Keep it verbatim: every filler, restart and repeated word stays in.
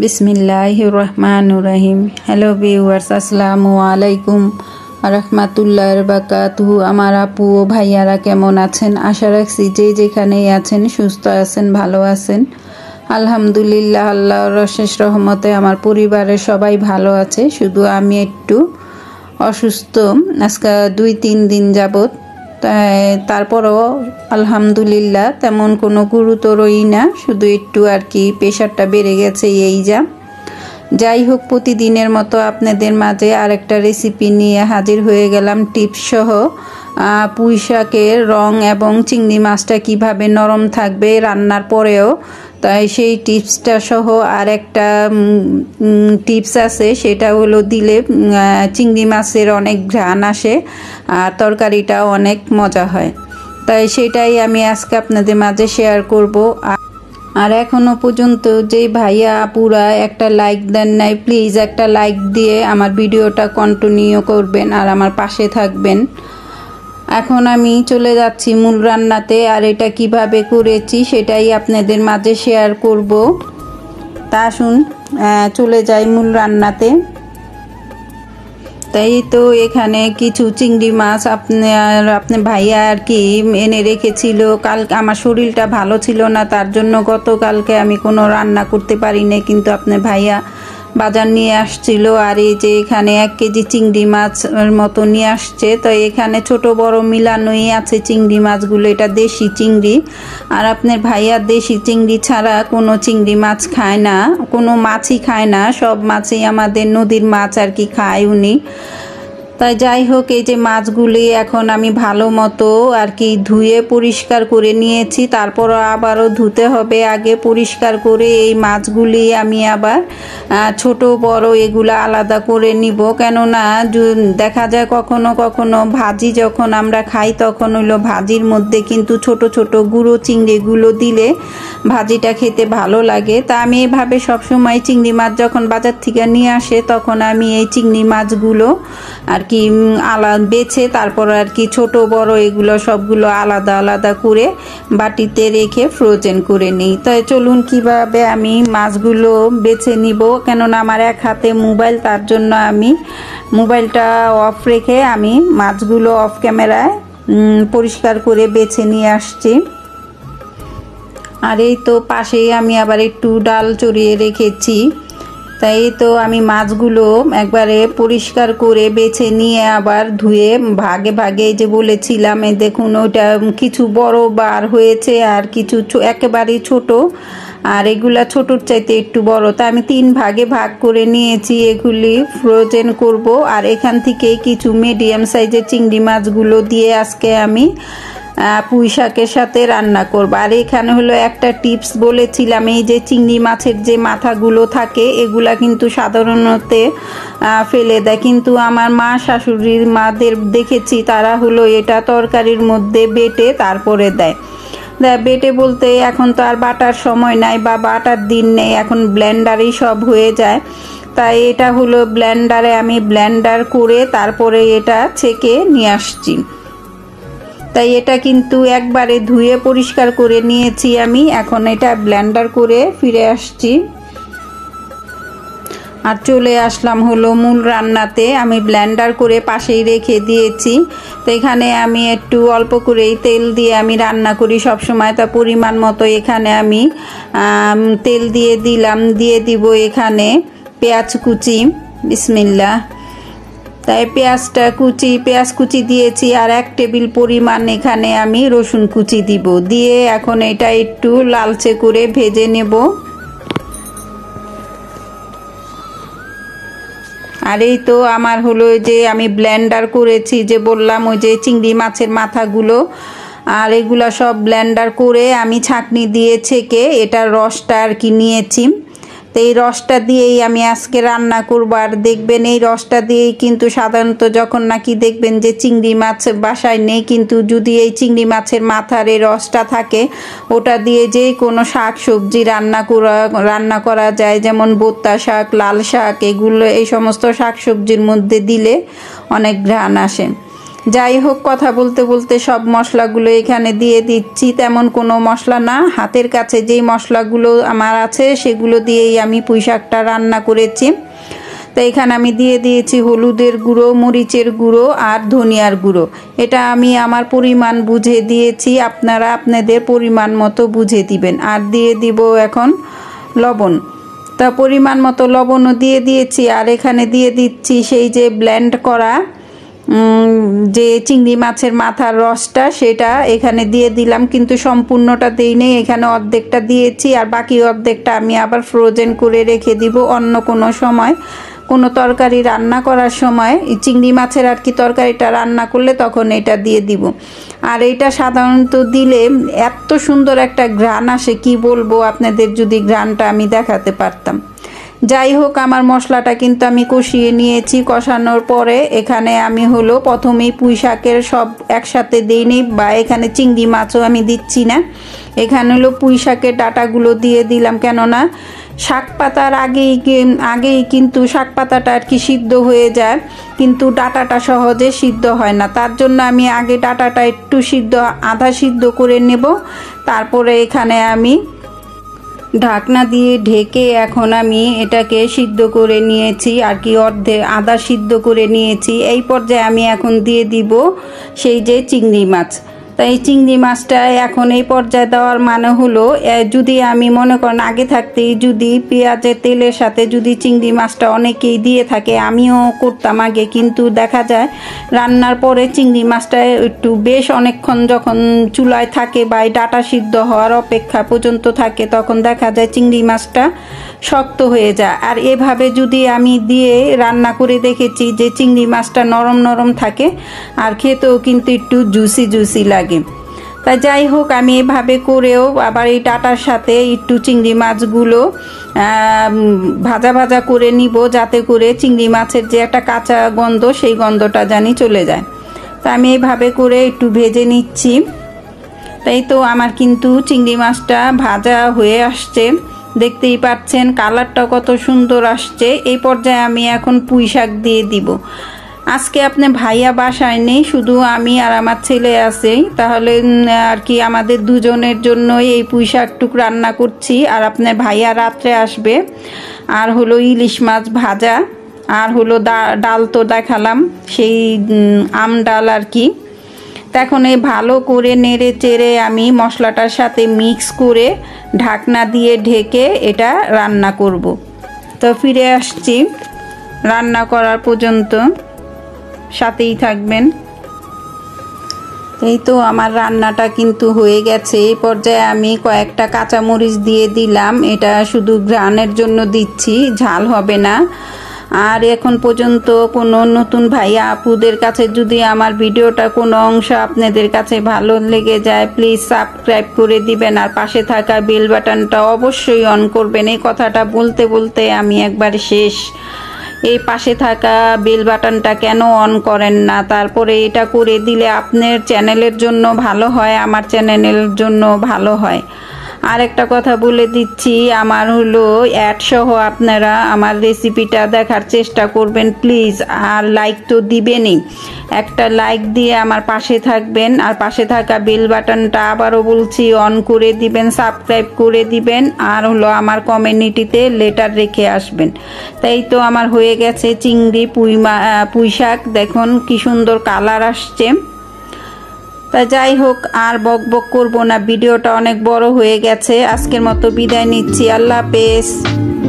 बिस्मिल्लाहिर रहमानिर रहीम। Hello viewers, আসসালামু আলাইকুম রাহমাতুল্লাহি ওয়া বারাকাতুহু। আমার আপু ও ভাইয়ারা কেমন আছেন? আশা রাখছি যে যেখানেই আছেন সুস্থ আছেন, ভালো আছেন। আলহামদুলিল্লাহ, আল্লাহর অশেষ রহমতে আমার পরিবারের সবাই ভালো আছে, শুধু আমি একটু অসুস্থ আজকে দুই তিন দিন যাবত। তারপরও আলহামদুলিল্লাহ তেমন কোনো গুরুতরই না, শুধু একটু আর কি প্রেশারটা বেড়ে গেছে এই যা। যাই হোক, প্রতিদিনের মতো আপনাদের মাঝে আরেকটা রেসিপি নিয়ে হাজির হয়ে গেলাম টিপস সহ। পুঁই শাকের রং এবং চিংড়ি মাছটা কিভাবে নরম থাকবে রান্নার পরেও, তাই সেই টিপসটা সহ আর একটা টিপস আছে, সেটা হলো দিলে চিংড়ি মাছের অনেক ঘ্রাণ আসে আর তরকারিটাও অনেক মজা হয়। তাই সেটাই আমি আজকে আপনাদের মাঝে শেয়ার করব। আর এখনো পর্যন্ত যে ভাইয়া আপুরা একটা লাইক দেন নাই, প্লিজ একটা লাইক দিয়ে আমার ভিডিওটা কন্টিনিউ করবেন আর আমার পাশে থাকবেন। এখন আমি চলে যাচ্ছি মূল রান্নাতে, আর এটা কিভাবে করেছি সেটাই আপনাদের মাঝে শেয়ার করব। তা আসুন চলে যাই মূল রান্নাতে। তাই তো এখানে কিছু চিংড়ি মাছ আপনার আপনি ভাইয়া আর কি এনে রেখেছিল। কাল আমার শরীরটা ভালো ছিল না, তার জন্য গতকালকে আমি কোনো রান্না করতে পারিনি, কিন্তু আপনার ভাইয়া বাজার নিয়ে আসছিল। আর এই যে এখানে এক কেজি চিংড়ি মাছের মতো নিয়ে আসছে। তো এখানে ছোট বড় মিলানোই আছে চিংড়ি মাছগুলো, এটা দেশি চিংড়ি। আর আপনার ভাইয়া দেশি চিংড়ি ছাড়া কোনো চিংড়ি মাছ খায় না, কোনো মাছই খায় না, সব মাছই আমাদের নদীর মাছ আর কি খায় উনি। তাই যাই হোক, এই যে মাছগুলি এখন আমি ভালো মতো আর কি ধুয়ে পরিষ্কার করে নিয়েছি, তারপরও আবারও ধুতে হবে আগে পরিষ্কার করে। এই মাছগুলি আমি আবার ছোট বড় এগুলো আলাদা করে নিব, কেননা দেখা যায় কখনো কখনো ভাজি যখন আমরা খাই তখন হলো ভাজির মধ্যে কিন্তু ছোট ছোট গুঁড়ো চিংড়িগুলো দিলে ভাজিটা খেতে ভালো লাগে। তা আমি এভাবে সবসময় চিংড়ি মাছ যখন বাজার থেকে নিয়ে আসে তখন আমি এই চিংড়ি মাছগুলো আর কি আলাদা বেছে তারপর আর কি ছোট বড় এগুলো সবগুলো আলাদা আলাদা করে বাটিতে রেখে ফ্রোজেন করে নিই। তাই চলুন কিভাবে আমি মাছগুলো বেছে নিব, কেননা আমার এক হাতে মোবাইল, তার জন্য আমি মোবাইলটা অফ রেখে আমি মাছগুলো অফ ক্যামেরায় পরিষ্কার করে বেছে নিয়ে আসছি। আর এই তো পাশেই আমি আবার একটু ডাল চড়িয়ে রেখেছি। তাই তো আমি মাছগুলো একবারে পরিষ্কার করে বেছে নিয়ে আবার ধুয়ে ভাগে ভাগে যে বলেছিলাম, এই দেখুন ওইটা কিছু বড় বার হয়েছে আর কিছু একেবারেই ছোট, আর এগুলা ছোটোর চাইতে একটু বড়। তা আমি তিন ভাগে ভাগ করে নিয়েছি, এগুলি ফ্রোজেন করব। আর এখান থেকে কিছু মিডিয়াম সাইজের চিংড়ি মাছগুলো দিয়ে আজকে আমি পুঁই শাকের সাথে রান্না করব। আর এখানে হলো একটা টিপস বলেছিলাম, এই যে চিংড়ি মাছের যে মাথাগুলো থাকে এগুলা কিন্তু সাধারণত ফেলে দেয়, কিন্তু আমার মা শাশুড়ির মাদের দেখেছি তারা হলো এটা তরকারির মধ্যে বেটে তারপরে দেয়। বেটে বলতে এখন তো আর বাটার সময় নাই বা বাটার দিন নেই, এখন ব্লেন্ডারেই সব হয়ে যায়। তাই এটা হলো ব্লেন্ডারে আমি ব্লেন্ডার করে তারপরে এটা ছেঁকে নিয়ে আসছি। তাই এটা কিন্তু একবারে ধুয়ে পরিষ্কার করে নিয়েছি আমি, এখন এটা ব্লেন্ডার করে ফিরে আসছি। আর চলে আসলাম হলো মূল রান্নাতে। আমি ব্লেন্ডার করে পাশেই রেখে দিয়েছি। তো এখানে আমি একটু অল্প করেই তেল দিয়ে আমি রান্না করি সব সময়, তা পরিমাণ মতো এখানে আমি তেল দিয়ে দিলাম। দিয়ে দিব এখানে পেঁয়াজ কুচি, বিসমিল্লাহ। তাই পেঁয়াজটা কুচি পেঁয়াজ কুচি দিয়েছি, আর এক টেবিল পরিমাণ এখানে আমি রসুন কুচি দিব। দিয়ে এখন এটা একটু লালচে করে ভেজে নেব। আর এই তো আমার হলো যে আমি ব্লেন্ডার করেছি যে বললাম, ওই যে চিংড়ি মাছের মাথাগুলো আর এগুলা সব ব্লেন্ডার করে আমি ছাঁকনি দিয়ে ছেঁকে এটার রসটা আর কি নিয়েছি। তো এই রসটা দিয়েই আমি আজকে রান্না করব। আর দেখবেন এই রসটা দিয়েই কিন্তু সাধারণত যখন নাকি দেখবেন যে চিংড়ি মাছ বাসায় নেই, কিন্তু যদি এই চিংড়ি মাছের মাথার এই রসটা থাকে ওটা দিয়ে যে কোনো শাক সবজি রান্না করা রান্না করা যায়, যেমন বোত্তা শাক, লাল শাক, এগুলো এই সমস্ত শাক সবজির মধ্যে দিলে অনেক ঘ্রাণ আসে। যাই হোক, কথা বলতে বলতে সব মশলাগুলো এখানে দিয়ে দিচ্ছি। তেমন কোনো মশলা না, হাতের কাছে যেই মশলাগুলো আমার আছে সেগুলো দিয়েই আমি পুঁই শাকটা রান্না করেছি। তো এখানে আমি দিয়ে দিয়েছি হলুদের গুঁড়ো, মরিচের গুঁড়ো আর ধনিয়ার গুঁড়ো। এটা আমি আমার পরিমাণ বুঝে দিয়েছি, আপনারা আপনাদের পরিমাণ মতো বুঝে দিবেন। আর দিয়ে দিব এখন লবণ। তা পরিমাণ মতো লবণও দিয়ে দিয়েছি। আর এখানে দিয়ে দিচ্ছি সেই যে ব্লেন্ড করা যে চিংড়ি মাছের মাথার রসটা, সেটা এখানে দিয়ে দিলাম, কিন্তু সম্পূর্ণটা দিই নেই, এখানে অর্ধেকটা দিয়েছি। আর বাকি অর্ধেকটা আমি আবার ফ্রোজেন করে রেখে দিব অন্য কোনো সময়, কোনো তরকারি রান্না করার সময়, চিংড়ি মাছের আর কি তরকারিটা রান্না করলে তখন এটা দিয়ে দিব। আর এটা সাধারণত দিলে এত সুন্দর একটা ঘ্রাণ আসে, কি বলবো আপনাদের, যদি ঘ্রাণটা আমি দেখাতে পারতাম। যাই হোক, আমার মশলাটা কিন্তু আমি কষিয়ে নিয়েছি। কষানোর পরে এখানে আমি হলো প্রথমেই পুঁই শাকের সব একসাথে দিইনি, বা এখানে চিংড়ি মাছও আমি দিচ্ছি না। এখানে হলো পুঁই শাকের ডাঁটাগুলো দিয়ে দিলাম, কেননা শাক পাতার আগেই আগেই কিন্তু শাক পাতাটা আর কি সিদ্ধ হয়ে যায়, কিন্তু ডাঁটাটা সহজে সিদ্ধ হয় না। তার জন্য আমি আগে ডাঁটাটা একটু সিদ্ধ, আধা সিদ্ধ করে নেব। তারপরে এখানে আমি ঢাকনা দিয়ে ঢেকে এখন আমি এটাকে সিদ্ধ করে নিয়েছি আর কি, অর্ধেক আধা সিদ্ধ করে নিয়েছি। এই পর্যায়ে আমি এখন দিয়ে দিব সেই যে চিংড়ি মাছ। তাই চিংড়ি মাছটা এখন এই পর্যায়ে দেওয়ার মানে হলো, যদি আমি মনে করেন আগে থাকতেই যদি পেঁয়াজের তেলের সাথে যদি চিংড়ি মাছটা অনেকেই দিয়ে থাকে, আমিও করতাম আগে, কিন্তু দেখা যায় রান্নার পরে চিংড়ি মাছটা একটু বেশ অনেকক্ষণ যখন চুলায় থাকে বা ডাঁটা সিদ্ধ হওয়ার অপেক্ষা পর্যন্ত থাকে, তখন দেখা যায় চিংড়ি মাছটা শক্ত হয়ে যায়। আর এভাবে যদি আমি দিয়ে রান্না করে দেখেছি যে চিংড়ি মাছটা নরম নরম থাকে, আর খেতেও কিন্তু একটু জুসি জুসি লাগে। তাই যাই হোক, আমি এভাবে করেও আবার এই ডাঁটার সাথে একটু চিংড়ি মাছগুলো ভাজা ভাজা করে নিব, যাতে করে চিংড়ি মাছের যে একটা কাঁচা গন্ধ, সেই গন্ধটা জানি চলে যায়। তা আমি এইভাবে করে একটু ভেজে নিচ্ছি। তাই তো আমার কিন্তু চিংড়ি মাছটা ভাজা হয়ে আসছে, দেখতেই পাচ্ছেন কালারটা কত সুন্দর আসছে। এই পর্যায়ে আমি এখন পুঁই শাক দিয়ে দিব। আজকে আপনি ভাইয়া বাসায় নেই, শুধু আমি আর আমার ছেলে আছে, তাহলে আর কি আমাদের দুজনের জন্য এই পুঁই শাকটুক রান্না করছি। আর আপনার ভাইয়া রাত্রে আসবে। আর হলো ইলিশ মাছ ভাজা, আর হলো ডাল তো দেখালাম, সেই আম ডাল আর কি। এখন এই ভালো করে নেড়ে চেড়ে আমি মশলাটার সাথে মিক্স করে ঢাকনা দিয়ে ঢেকে এটা রান্না করব। তো ফিরে আসছি রান্না করার পর্যন্ত, সাথেই থাকবেন। এই তো আমার রান্নাটা কিন্তু হয়ে গেছে। এই পর্যায়ে আমি কয়েকটা কাঁচামরিচ দিয়ে দিলাম, এটা শুধু ঘ্রাণের জন্য দিচ্ছি, ঝাল হবে না। আর এখন পর্যন্ত কোনো নতুন ভাইয়া আপুদের কাছে যদি আমার ভিডিওটা কোনো অংশ আপনাদের কাছে ভালো লেগে যায়, প্লিজ সাবস্ক্রাইব করে দিবেন, আর পাশে থাকা বেল বাটনটা অবশ্যই অন করবেন। এই কথাটা বলতে বলতে আমি একবার শেষ। এই পাশে থাকা বেল বাটনটা কেন অন করেন না? তারপরে এটা করে দিলে আপনার চ্যানেলের জন্য ভালো হয়, আমার চ্যানেলের জন্য ভালো হয়। আর একটা কথা বলে দিচ্ছি, আমার হলো অ্যাড সহ আপনারা আমার রেসিপিটা দেখার চেষ্টা করবেন প্লিজ। আর লাইক তো দিবেনই, একটা লাইক দিয়ে আমার পাশে থাকবেন। আর পাশে থাকা বেল বাটনটা আবারও বলছি অন করে দিবেন, সাবস্ক্রাইব করে দিবেন। আর হলো আমার কমিউনিটিতে লেটার রেখে আসবেন। তাই তো আমার হয়ে গেছে চিংড়ি পুঁই মা পুঁই শাক, দেখুন কি সুন্দর কালার আসছে। তা যাই হোক, আর বক বক করবো না, ভিডিওটা অনেক বড় হয়ে গেছে। আজকের মতো বিদায় নিচ্ছি, আল্লাহ হাফেজ।